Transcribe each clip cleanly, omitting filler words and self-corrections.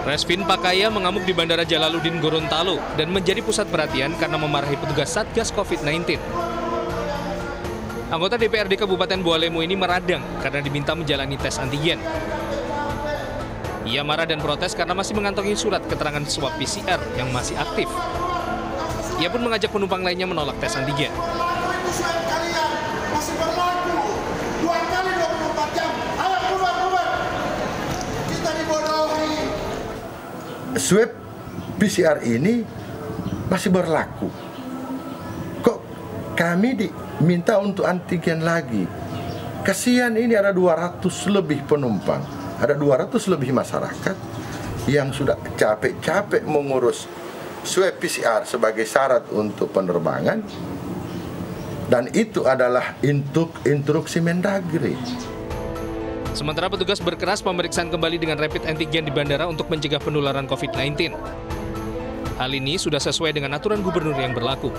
Resvin Pakaya mengamuk di Bandara Jalaluddin Gorontalo dan menjadi pusat perhatian karena memarahi petugas Satgas COVID-19. Anggota DPRD Kabupaten Bawalemo ini meradang karena diminta menjalani tes antigen. Ia marah dan protes karena masih mengantongi surat keterangan swab PCR yang masih aktif. Ia pun mengajak penumpang lainnya menolak tes antigen. Swab kalian masih berlaku 2 kali 24 jam. Ayo keluar. Kita dibodohi. Swab PCR ini masih berlaku. Kok kami diminta untuk antigen lagi? Kasihan, ini ada 200 lebih penumpang, ada 200 lebih masyarakat yang sudah capek-capek mengurus swab PCR sebagai syarat untuk penerbangan. Dan itu adalah instruksi Mendagri. Sementara petugas berkeras pemeriksaan kembali dengan rapid antigen di bandara untuk mencegah penularan COVID-19. Hal ini sudah sesuai dengan aturan gubernur yang berlaku.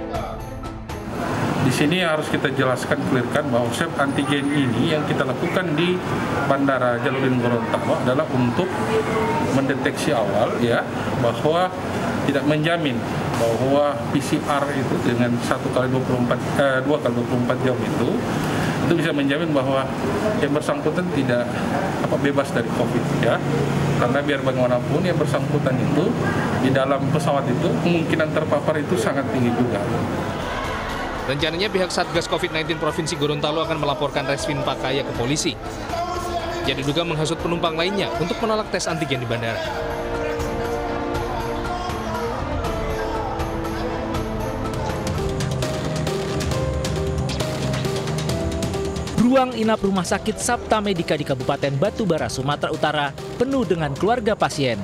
Di sini harus kita jelaskan, clearkan bahwa swab antigen ini yang kita lakukan di Bandara Jalaluddin Gorontalo adalah untuk mendeteksi awal ya, bahwa tidak menjamin bahwa PCR itu dengan 2 kali 24 jam itu bisa menjamin bahwa yang bersangkutan tidak bebas dari COVID ya. Karena biar bagaimanapun yang bersangkutan itu di dalam pesawat itu kemungkinan terpapar itu sangat tinggi juga. Rencananya pihak Satgas COVID-19 Provinsi Gorontalo akan melaporkan Resvin Pakaya ke polisi. Ia diduga menghasut penumpang lainnya untuk menolak tes antigen di bandara. Ruang inap Rumah Sakit Sabta Medika di Kabupaten Batubara, Sumatera Utara penuh dengan keluarga pasien.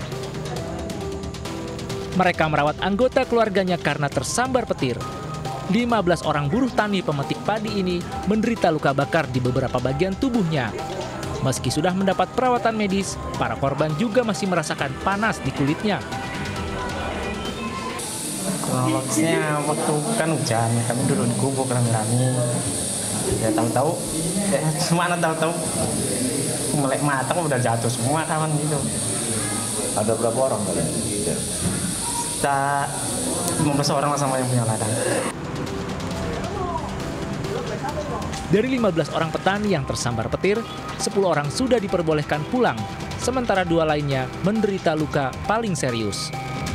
Mereka merawat anggota keluarganya karena tersambar petir. 15 orang buruh tani pemetik padi ini menderita luka bakar di beberapa bagian tubuhnya. Meski sudah mendapat perawatan medis, para korban juga masih merasakan panas di kulitnya. Kronologisnya waktu kan hujan, kami duduk di gubuk rame-rame. Ya tahu-tahu, semua tahu-tahu melek mata udah jatuh semua kawan gitu. Ada berapa orang kalian? Kita 15 orang lah sama yang punya ladang. Dari 15 orang petani yang tersambar petir, 10 orang sudah diperbolehkan pulang, sementara 2 lainnya menderita luka paling serius.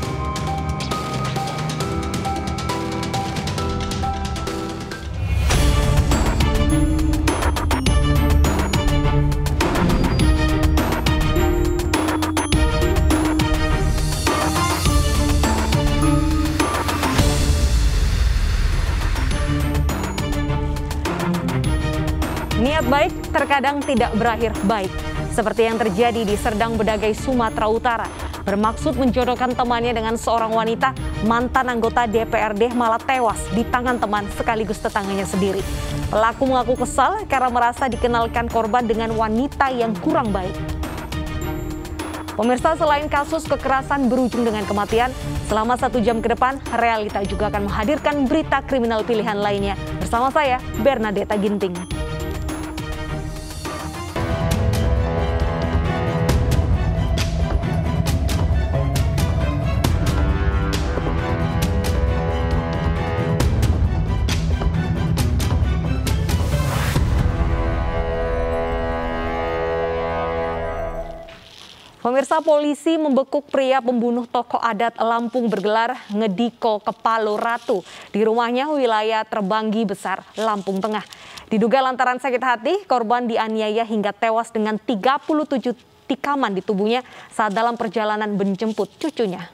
Niat baik terkadang tidak berakhir baik, seperti yang terjadi di Serdang Bedagai, Sumatera Utara. Bermaksud menjodohkan temannya dengan seorang wanita, mantan anggota DPRD malah tewas di tangan teman sekaligus tetangganya sendiri. Pelaku mengaku kesal karena merasa dikenalkan korban dengan wanita yang kurang baik. Pemirsa, selain kasus kekerasan berujung dengan kematian, selama 1 jam ke depan, Realita juga akan menghadirkan berita kriminal pilihan lainnya. Bersama saya, Bernadetta Ginting. Pemirsa, polisi membekuk pria pembunuh tokoh adat Lampung bergelar Ngediko Kepalo Ratu di rumahnya wilayah Terbanggi Besar, Lampung Tengah. Diduga lantaran sakit hati, korban dianiaya hingga tewas dengan 37 tikaman di tubuhnya saat dalam perjalanan menjemput cucunya.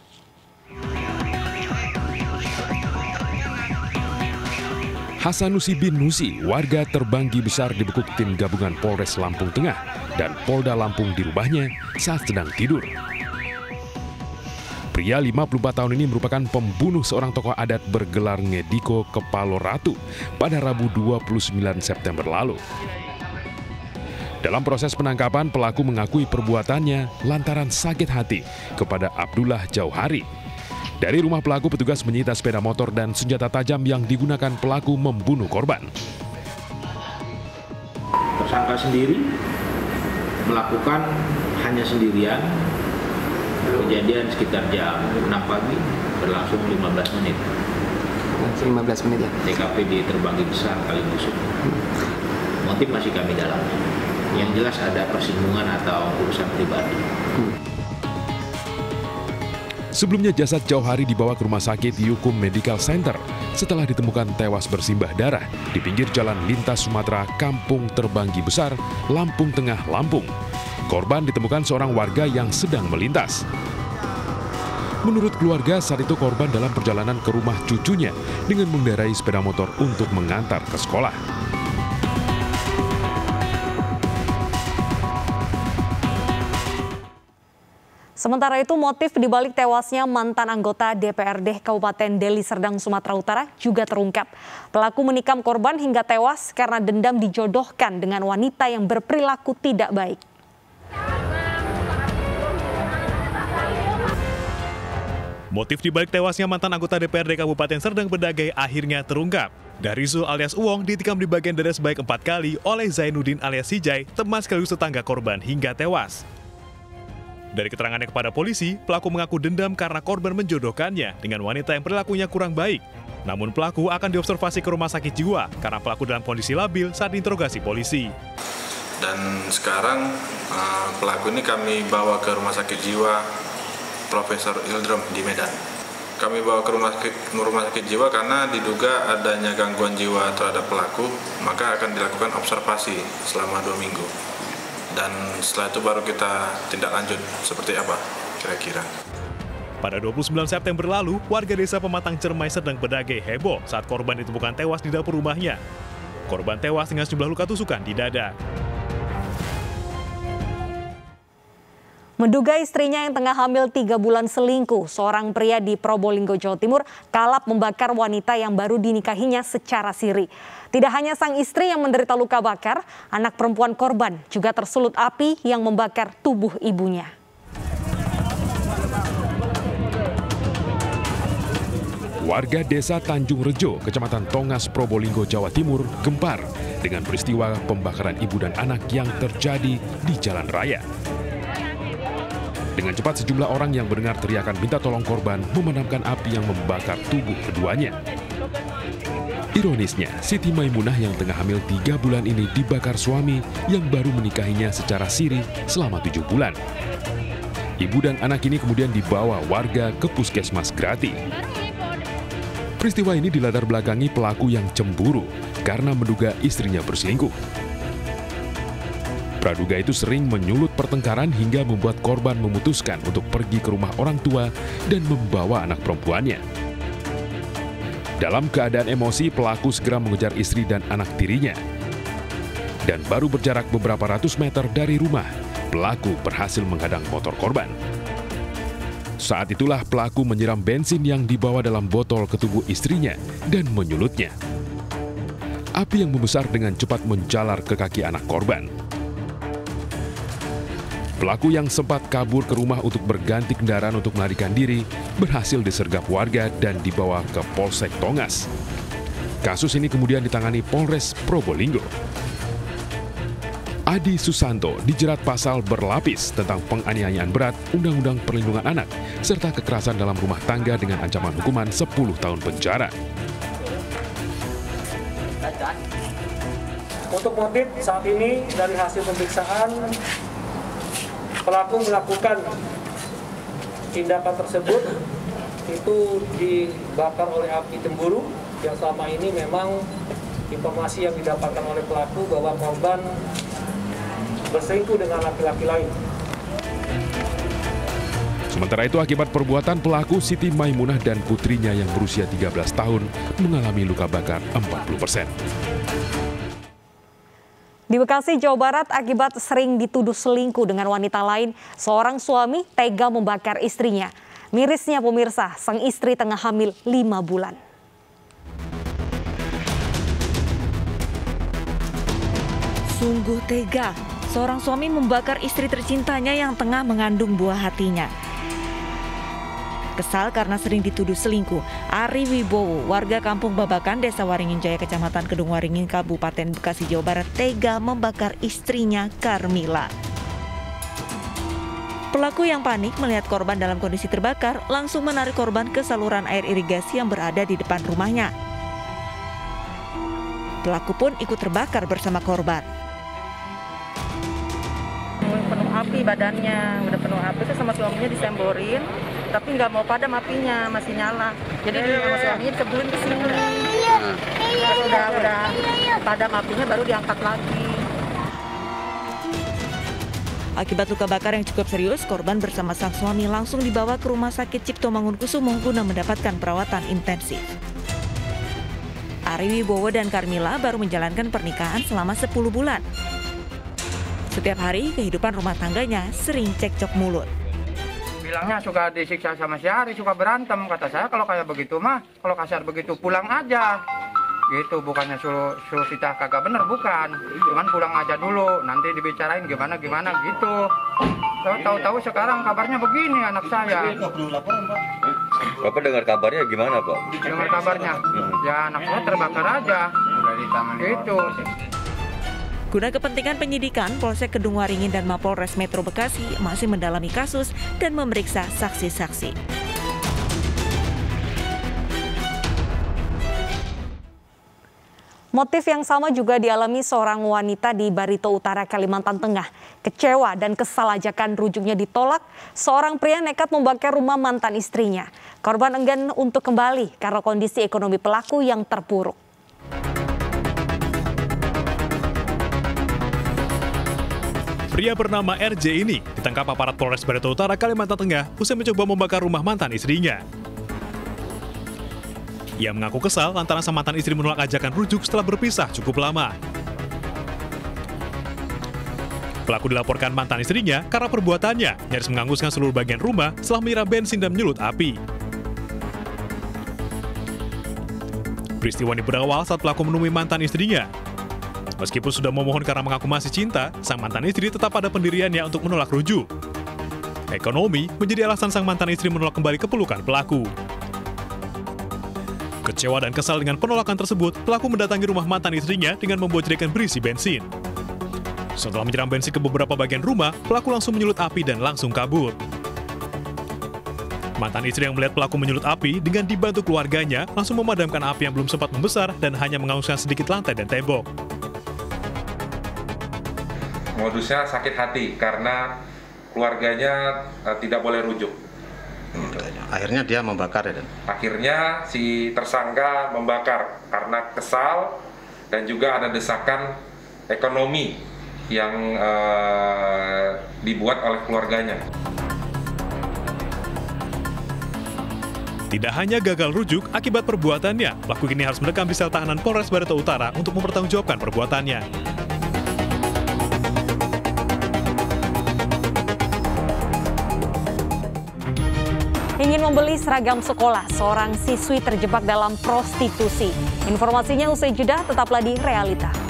Hasanusi bin Nusi, warga Terbanggi Besar, dibekuk tim gabungan Polres Lampung Tengah dan Polda Lampung di rumahnya saat sedang tidur. Pria 54 tahun ini merupakan pembunuh seorang tokoh adat bergelar Ngediko Kepalo Ratu pada Rabu 29 September lalu. Dalam proses penangkapan, pelaku mengakui perbuatannya lantaran sakit hati kepada Abdullah Jauhari. Dari rumah pelaku, petugas menyita sepeda motor dan senjata tajam yang digunakan pelaku membunuh korban. Tersangka sendiri melakukan hanya sendirian Kejadian sekitar jam 6 pagi, berlangsung 15 menit. 15 menit ya? TKP di Terbanggi Besar, Kalibusuk. Motif masih kami dalami. Yang jelas ada persinggungan atau urusan pribadi. Sebelumnya jasad Jauhari dibawa ke Rumah Sakit Yukum Medical Center setelah ditemukan tewas bersimbah darah di pinggir jalan lintas Sumatera, Kampung Terbanggi Besar, Lampung Tengah, Lampung. Korban ditemukan seorang warga yang sedang melintas. Menurut keluarga, saat itu korban dalam perjalanan ke rumah cucunya dengan mengendarai sepeda motor untuk mengantar ke sekolah. Sementara itu, motif dibalik tewasnya mantan anggota DPRD Kabupaten Deli Serdang, Sumatera Utara juga terungkap. Pelaku menikam korban hingga tewas karena dendam dijodohkan dengan wanita yang berperilaku tidak baik. Motif dibalik tewasnya mantan anggota DPRD Kabupaten Serdang Bedagai akhirnya terungkap. Dari Zul alias Uwong ditikam di bagian dada sebanyak 4 kali oleh Zainuddin alias Sijai, teman sekaligus tetangga korban, hingga tewas. Dari keterangannya kepada polisi, pelaku mengaku dendam karena korban menjodohkannya dengan wanita yang perilakunya kurang baik. Namun pelaku akan diobservasi ke rumah sakit jiwa karena pelaku dalam kondisi labil saat diinterogasi polisi. Dan sekarang pelaku ini kami bawa ke rumah sakit jiwa Profesor Ildrom di Medan. Kami bawa ke rumah sakit jiwa karena diduga adanya gangguan jiwa terhadap pelaku, maka akan dilakukan observasi selama 2 minggu. Dan setelah itu baru kita tindak lanjut seperti apa kira-kira. Pada 29 September lalu, warga desa Pematang Cermai Serdang Bedagai heboh saat korban ditemukan tewas di dapur rumahnya. Korban tewas dengan sejumlah luka tusukan di dada. Menduga istrinya yang tengah hamil 3 bulan selingkuh, seorang pria di Probolinggo, Jawa Timur, kalap membakar wanita yang baru dinikahinya secara siri. Tidak hanya sang istri yang menderita luka bakar, anak perempuan korban juga tersulut api yang membakar tubuh ibunya. Warga desa Tanjung Rejo, Kecamatan Tongas, Probolinggo, Jawa Timur, gempar dengan peristiwa pembakaran ibu dan anak yang terjadi di jalan raya. Dengan cepat sejumlah orang yang mendengar teriakan minta tolong korban memadamkan api yang membakar tubuh keduanya. Ironisnya, Siti Maimunah yang tengah hamil 3 bulan ini dibakar suami yang baru menikahinya secara siri selama 7 bulan. Ibu dan anak ini kemudian dibawa warga ke puskesmas Grati. Peristiwa ini dilatar belakangi pelaku yang cemburu karena menduga istrinya berselingkuh. Praduga itu sering menyulut pertengkaran hingga membuat korban memutuskan untuk pergi ke rumah orang tua dan membawa anak perempuannya. Dalam keadaan emosi, pelaku segera mengejar istri dan anak tirinya. Dan baru berjarak beberapa ratus meter dari rumah, pelaku berhasil menghadang motor korban. Saat itulah pelaku menyiram bensin yang dibawa dalam botol ke tubuh istrinya dan menyulutnya. Api yang membesar dengan cepat menjalar ke kaki anak korban. Pelaku yang sempat kabur ke rumah untuk berganti kendaraan untuk melarikan diri berhasil disergap warga dan dibawa ke Polsek Tongas. Kasus ini kemudian ditangani Polres Probolinggo. Adi Susanto dijerat pasal berlapis tentang penganiayaan berat, Undang-Undang Perlindungan Anak, serta kekerasan dalam rumah tangga dengan ancaman hukuman 10 tahun penjara. Untuk motif saat ini dari hasil pemeriksaan, pelaku melakukan tindakan tersebut itu dibakar oleh api cemburu yang selama ini memang informasi yang didapatkan oleh pelaku bahwa korban berselingkuh dengan laki-laki lain. Sementara itu akibat perbuatan pelaku, Siti Maimunah dan putrinya yang berusia 13 tahun mengalami luka bakar 40%. Di Bekasi, Jawa Barat, akibat sering dituduh selingkuh dengan wanita lain, seorang suami tega membakar istrinya. Mirisnya pemirsa, sang istri tengah hamil 5 bulan. Sungguh tega, seorang suami membakar istri tercintanya yang tengah mengandung buah hatinya. Kesal karena sering dituduh selingkuh, Ari Wibowo, warga Kampung Babakan, Desa Waringin Jaya, Kecamatan Kedung Waringin, Kabupaten Bekasi, Jawa Barat, tega membakar istrinya Carmila. Pelaku yang panik melihat korban dalam kondisi terbakar langsung menarik korban ke saluran air irigasi yang berada di depan rumahnya. Pelaku pun ikut terbakar bersama korban. Penuh api badannya, udah penuh api, itu sama suaminya disemborin, tapi nggak mau padam apinya, masih nyala. Jadi sama suaminya disebulin ke sini. Terus udah padam apinya baru diangkat lagi. Akibat luka bakar yang cukup serius, korban bersama sang suami langsung dibawa ke Rumah Sakit Cipto Mangunkusumo guna mendapatkan perawatan intensif. Ari Wibowo dan Carmila baru menjalankan pernikahan selama 10 bulan. Setiap hari, kehidupan rumah tangganya sering cekcok mulut. Bilangnya suka disiksa sama si Ari, suka berantem. Kata saya kalau kayak begitu mah, kalau kasar begitu pulang aja. Gitu, bukannya suruh kita kagak bener, bukan. Cuman pulang aja dulu, nanti dibicarain gimana gitu. Tahu-tahu sekarang kabarnya begini anak saya. Bapak dengar kabarnya gimana, Pak? Dengar kabarnya, ya anak saya terbakar aja. Udah ditangani gitu. Guna kepentingan penyidikan, Polsek Kedung Waringin dan Mapolres Metro Bekasi masih mendalami kasus dan memeriksa saksi-saksi. Motif yang sama juga dialami seorang wanita di Barito Utara, Kalimantan Tengah. Kecewa dan kesal ajakan rujuknya ditolak, seorang pria nekat membakar rumah mantan istrinya. Korban enggan untuk kembali karena kondisi ekonomi pelaku yang terpuruk. Pria bernama RJ ini ditangkap aparat Polres Barito Utara, Kalimantan Tengah usai mencoba membakar rumah mantan istrinya. Ia mengaku kesal lantaran sang mantan istri menolak ajakan rujuk setelah berpisah cukup lama. Pelaku dilaporkan mantan istrinya karena perbuatannya nyaris menghanguskan seluruh bagian rumah setelah menyiram bensin dan menyulut api. Peristiwa ini berawal saat pelaku menemui mantan istrinya. Meskipun sudah memohon karena mengaku masih cinta, sang mantan istri tetap pada pendiriannya untuk menolak rujuk. Ekonomi menjadi alasan sang mantan istri menolak kembali ke pelukan pelaku. Kecewa dan kesal dengan penolakan tersebut, pelaku mendatangi rumah mantan istrinya dengan membawa jerigen berisi bensin. Setelah menyiram bensin ke beberapa bagian rumah, pelaku langsung menyulut api dan langsung kabur. Mantan istri yang melihat pelaku menyulut api dengan dibantu keluarganya langsung memadamkan api yang belum sempat membesar dan hanya menghanguskan sedikit lantai dan tembok. Modusnya sakit hati karena keluarganya tidak boleh rujuk. Akhirnya dia membakar ya? Akhirnya si tersangka membakar karena kesal dan juga ada desakan ekonomi yang dibuat oleh keluarganya. Tidak hanya gagal rujuk akibat perbuatannya, pelaku kini harus mendekam di sel tahanan Polres Barito Utara untuk mempertanggungjawabkan perbuatannya. Ingin membeli seragam sekolah, seorang siswi terjebak dalam prostitusi. Informasinya usai jeda, tetaplah di Realita.